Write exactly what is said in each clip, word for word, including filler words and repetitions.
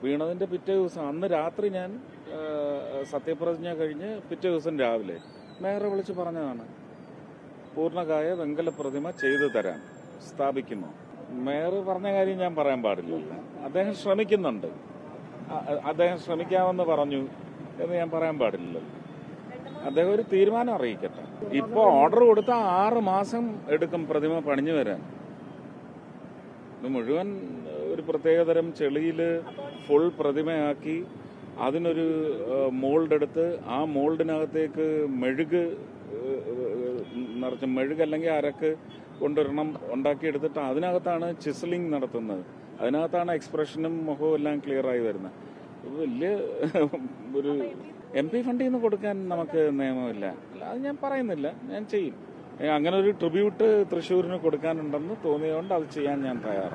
വീണതിൻ്റെ പിറ്റേ ദിവസം അന്ന് രാത്രി ഞാൻ സത്യപ്രതിജ്ഞ കഴിഞ്ഞ് പിറ്റേ ദിവസം രാവിലെ മേയറെ വിളിച്ച് പറഞ്ഞതാണ്, പൂർണ്ണകായ വെങ്കല പ്രതിമ ചെയ്തു തരാൻ സ്ഥാപിക്കുന്നു. മേയർ പറഞ്ഞ കാര്യം ഞാൻ പറയാൻ പാടില്ലല്ലോ. അദ്ദേഹം ശ്രമിക്കുന്നുണ്ട്, അദ്ദേഹം ശ്രമിക്കാമെന്ന് പറഞ്ഞു എന്ന് ഞാൻ പറയാൻ പാടില്ലല്ലോ. അദ്ദേഹം ഒരു തീരുമാനം അറിയിക്കട്ടെ. ഇപ്പോൾ ഓർഡർ കൊടുത്ത ആറ് മാസം എടുക്കും പ്രതിമ പണിഞ്ഞു വരാൻ. ഇത് മുഴുവൻ ഒരു പ്രത്യേകതരം ചെളിയിൽ ഫുൾ പ്രതിമയാക്കി അതിനൊരു മോൾഡ് എടുത്ത് ആ മോൾഡിനകത്തേക്ക് മെഴുക് നിറച്ച് മെഴുക് അല്ലെങ്കിൽ അരക്ക് കൊണ്ടുവരണം ഉണ്ടാക്കിയെടുത്തിട്ട് അതിനകത്താണ് ചിസലിംഗ് നടത്തുന്നത്. അതിനകത്താണ് എക്സ്പ്രഷനും മുഖവും എല്ലാം ക്ലിയർ ആയി വരുന്നത്. വലിയ ഒരു എം പി ഫണ്ടിൽ നിന്ന് കൊടുക്കാൻ നമുക്ക് നിയമമില്ല. അത് ഞാൻ പറയുന്നില്ല, ഞാൻ ചെയ്യും. അങ്ങനെ ഒരു ട്രിബ്യൂട്ട് തൃശ്ശൂരിന് കൊടുക്കാനുണ്ടെന്ന് തോന്നിയതുകൊണ്ട് അത് ചെയ്യാൻ ഞാൻ തയ്യാറാണ്.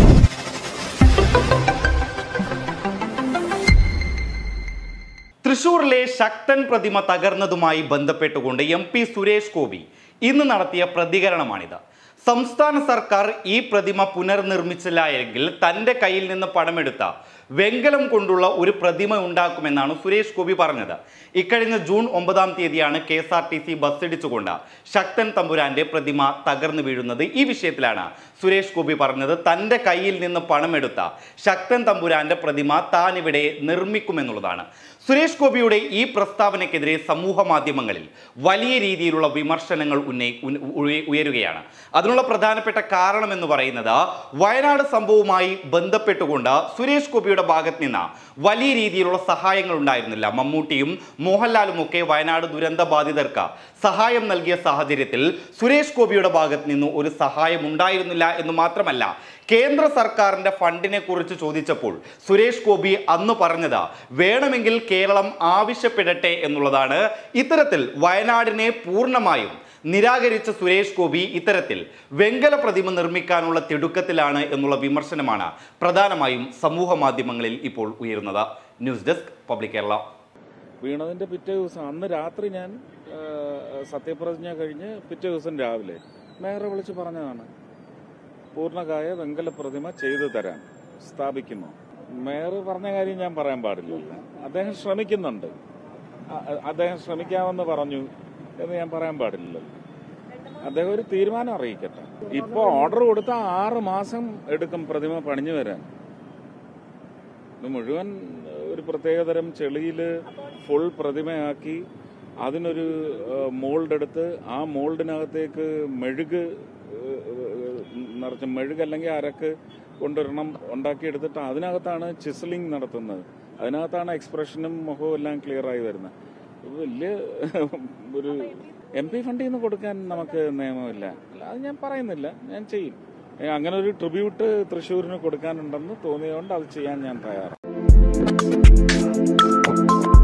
തൃശൂരിലെ ശക്തൻ പ്രതിമ തകർന്നതുമായി ബന്ധപ്പെട്ടുകൊണ്ട് എം പി സുരേഷ് ഗോപി ഇന്ന് നടത്തിയ പ്രതികരണമാണിത്. സംസ്ഥാന സർക്കാർ ഈ പ്രതിമ പുനർനിർമ്മിച്ചില്ല എങ്കിൽ തൻ്റെ കയ്യിൽ നിന്ന് പണമെടുത്ത വെങ്കലം കൊണ്ടുള്ള ഒരു പ്രതിമ ഉണ്ടാക്കുമെന്നാണ് സുരേഷ് ഗോപി പറഞ്ഞത്. ഇക്കഴിഞ്ഞ ജൂൺ ഒമ്പതാം തീയതിയാണ് K S R T C ബസ്സിടിച്ചുകൊണ്ട് ശക്തൻ തമ്പുരാന്റെ പ്രതിമ തകർന്നു വീഴുന്നത്. ഈ വിഷയത്തിലാണ് സുരേഷ് ഗോപി പറഞ്ഞത് തൻ്റെ കയ്യിൽ നിന്ന് പണമെടുത്ത ശക്തൻ തമ്പുരാന്റെ പ്രതിമ താനിവിടെ നിർമ്മിക്കുമെന്നുള്ളതാണ്. സുരേഷ് ഗോപിയുടെ ഈ പ്രസ്താവനയ്ക്കെതിരെ സമൂഹ മാധ്യമങ്ങളിൽ വലിയ രീതിയിലുള്ള വിമർശനങ്ങൾ ഉന്നയി ഉയരുകയാണ്. അതിനുള്ള പ്രധാനപ്പെട്ട കാരണം എന്ന് പറയുന്നത് വയനാട് സംഭവവുമായി ബന്ധപ്പെട്ടുകൊണ്ട് സുരേഷ് ഗോപിയുടെ ഭാഗത്ത് നിന്ന് വലിയ രീതിയിലുള്ള സഹായങ്ങൾ ഉണ്ടായിരുന്നില്ല. മമ്മൂട്ടിയും മോഹൻലാലും ഒക്കെ വയനാട് ദുരന്ത ബാധിതർക്ക് സഹായം നൽകിയ സാഹചര്യത്തിൽ സുരേഷ് ഗോപിയുടെ ഭാഗത്ത് നിന്ന് ഒരു സഹായം ഉണ്ടായിരുന്നില്ല എന്ന് മാത്രമല്ല, കേന്ദ്ര സർക്കാരിന്റെ ഫണ്ടിനെ കുറിച്ച് ചോദിച്ചപ്പോൾ സുരേഷ് ഗോപി അന്ന് പറഞ്ഞത് വേണമെങ്കിൽ കേരളം ആവശ്യപ്പെടട്ടെ എന്നുള്ളതാണ്. ഇത്തരത്തിൽ വയനാടിനെ പൂർണ്ണമായും നിരാകരിച്ച സുരേഷ് ഗോപി ഇത്തരത്തിൽ വെങ്കല പ്രതിമ നിർമ്മിക്കാനുള്ള തിടുക്കത്തിലാണ് എന്നുള്ള വിമർശനമാണ് പ്രധാനമായും സമൂഹ മാധ്യമങ്ങളിൽ ഇപ്പോൾ ഉയരുന്നത്. News desk public Kerala. വീണതിൻ്റെ പിറ്റേ ദിവസം അന്ന് രാത്രി ഞാൻ സത്യപ്രതിജ്ഞ കഴിഞ്ഞ് പിറ്റേ ദിവസം രാവിലെ മേയറെ വിളിച്ച് പറഞ്ഞതാണ്, പൂർണ്ണകായ വെങ്കല പ്രതിമ ചെയ്തു തരാൻ സ്ഥാപിക്കുന്നു. മേയർ പറഞ്ഞ കാര്യം ഞാൻ പറയാൻ പാടില്ലല്ലോ. അദ്ദേഹം ശ്രമിക്കുന്നുണ്ട്, അദ്ദേഹം ശ്രമിക്കാമെന്ന് പറഞ്ഞു എന്ന് ഞാൻ പറയാൻ പാടില്ലല്ലോ. അദ്ദേഹം ഒരു തീരുമാനം അറിയിക്കട്ടെ. ഇപ്പോൾ ഓർഡർ കൊടുത്ത ആറ് മാസം എടുക്കും പ്രതിമ പണിഞ്ഞു വരാൻ. ഇത് മുഴുവൻ ഒരു പ്രത്യേകതരം ചെളിയിൽ ഫുൾ പ്രതിമയാക്കി അതിനൊരു മോൾഡ് എടുത്ത് ആ മോൾഡിനകത്തേക്ക് മെഴുക് നിറച്ച് മെഴുക് അല്ലെങ്കിൽ അരക്ക് കൊണ്ടുവരണം ഉണ്ടാക്കിയെടുത്തിട്ട് അതിനകത്താണ് ചിസലിംഗ് നടത്തുന്നത്. അതിനകത്താണ് എക്സ്പ്രഷനും മുഖവും എല്ലാം ക്ലിയർ ആയി വരുന്നത്. വലിയ ഒരു എം പി ഫണ്ടിൽ നിന്ന് കൊടുക്കാൻ നമുക്ക് നിയമമില്ല. അത് ഞാൻ പറയുന്നില്ല, ഞാൻ ചെയ്യും. അങ്ങനെ ഒരു ട്രിബ്യൂട്ട് തൃശ്ശൂരിന് കൊടുക്കാനുണ്ടെന്ന് തോന്നിയതുകൊണ്ട് അത് ചെയ്യാൻ ഞാൻ തയ്യാറാണ്.